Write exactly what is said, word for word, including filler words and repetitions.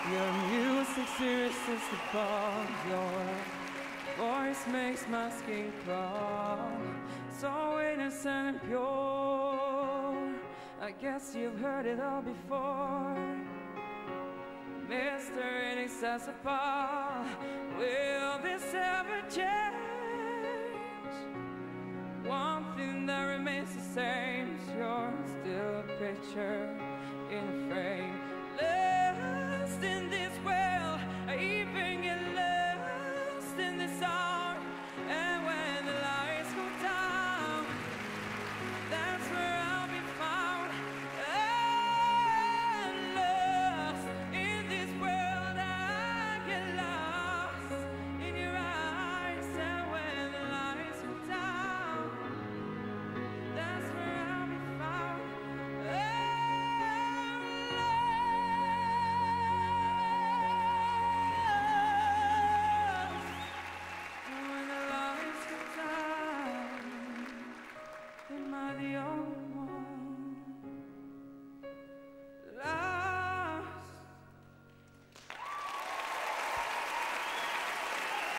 Your music's irresistible. Your voice makes my skin crawl. So innocent and pure. I guess you've heard it all before. Mister Inaccessible, will this ever change? One thing that remains the same is you're still a picture in a frame.